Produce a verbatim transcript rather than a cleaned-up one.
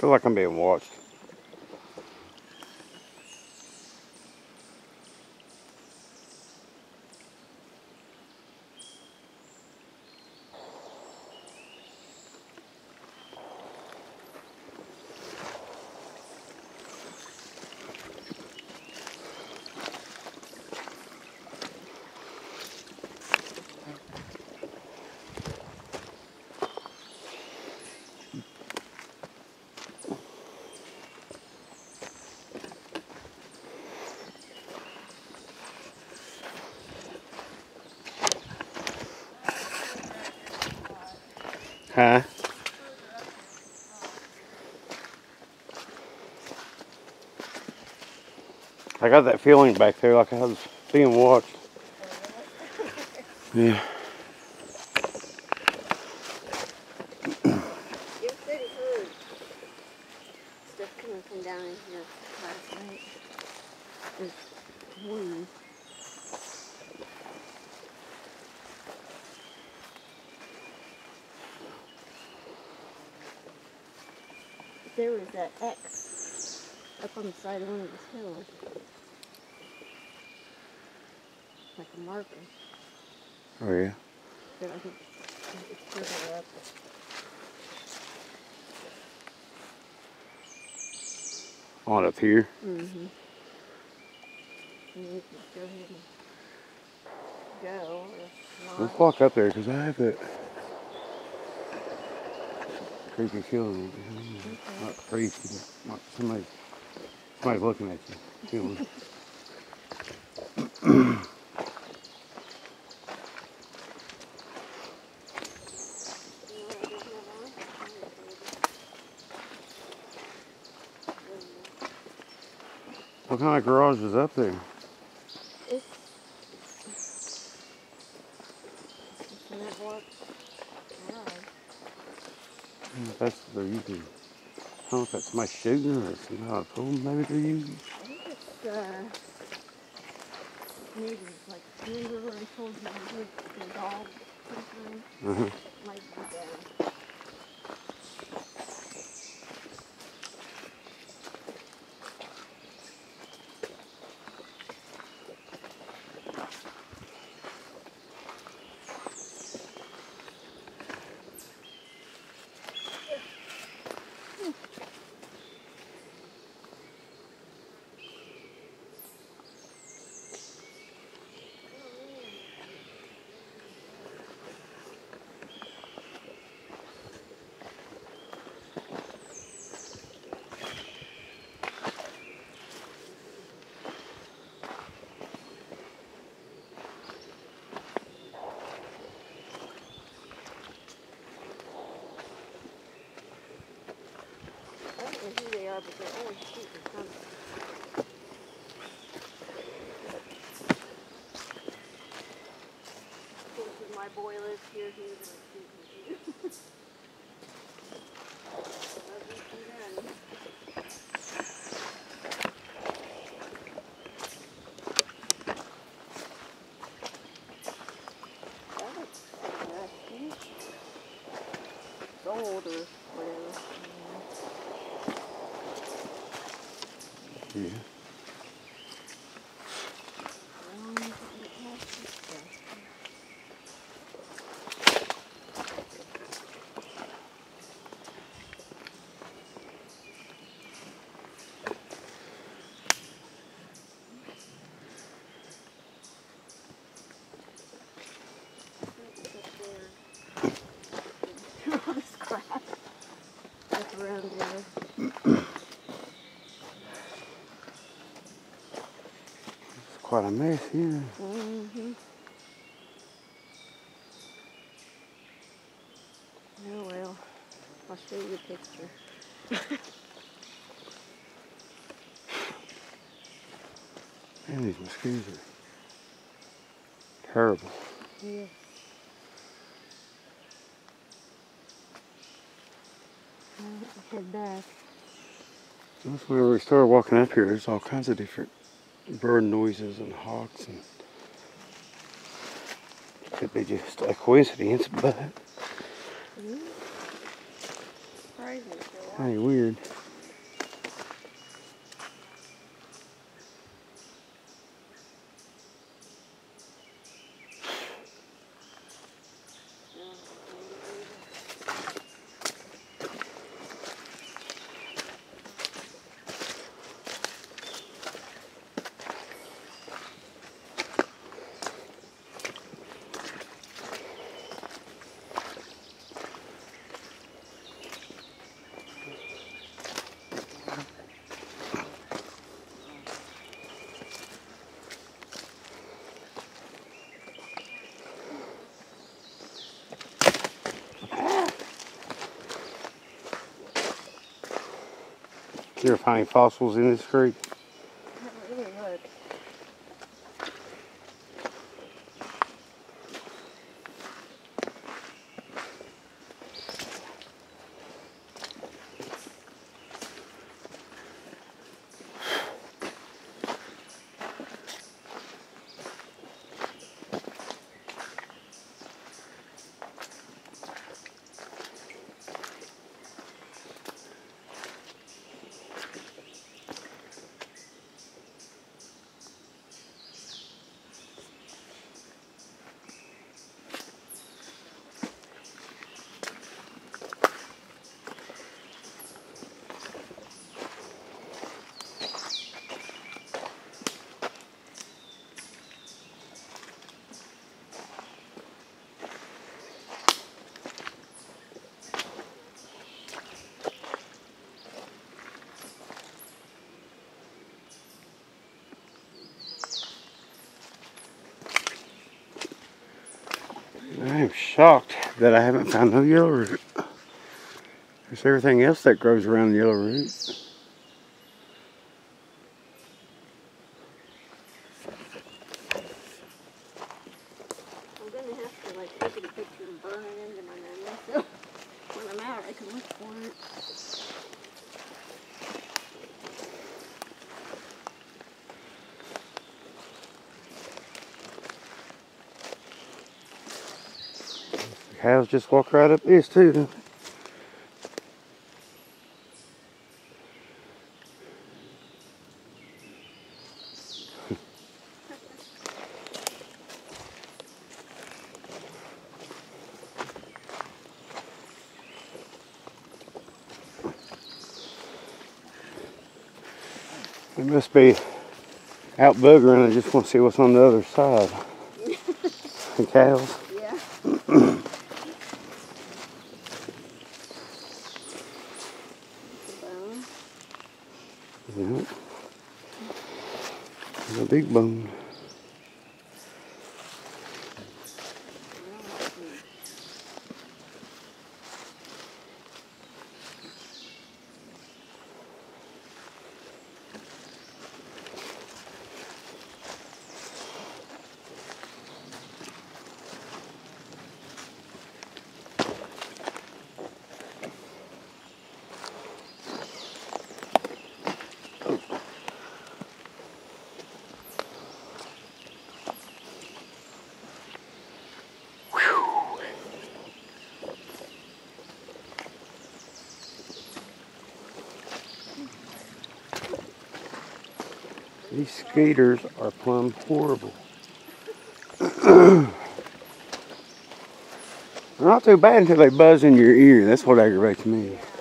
feel like I'm being watched. Huh? I got that feeling back there like I was being watched. Yeah. You said he heard stuff coming from down in here last night. There's one. There was that X up on the side of one of these hills. Like a marker. Oh yeah. But I think it's further up. On up here. Mm-hmm. And you can go ahead and go or not. Let's walk up there because I have that creepy feeling. Okay. Not creepy, but like somebody, somebody's looking at you. Feeling. What kind of garage is up there? It's a cement block garage. That's they're using. I don't know if that's somebody shooting or some kind of tool maybe they're using. I think it's uh maybe like remember when I told you I heard the dog something? Uh-huh. Might be down. I don't know who they are, but they're always shooting something. Of course, when my boy lives here, he was going to shoot me too. That looks rusty. It's old or whatever. Yeah. All this crap that's around there. It's quite a mess here. Mm-hmm. Oh well, I'll show you a picture. Man, these mosquitoes are terrible. Yeah. I'll head back. That's whenever we started walking up here, there's all kinds of different bird noises and hawks, and it could be just a coincidence, but Mm-hmm. Surprising. hey, weird. You ever find any fossils in this creek? I haven't really looked. I am shocked that I haven't found no yellow root. There's everything else that grows around yellow root. I'm gonna have to like take a picture and burn it into my memory so when I'm out I can look for it. Cows just walk right up this too. It must be out boogering. I just want to see what's on the other side. The cows. Yeah. Bone. Yep. There's a big bone. These skaters are plumb horrible. They're not too bad until they buzz in your ear. That's what aggravates me.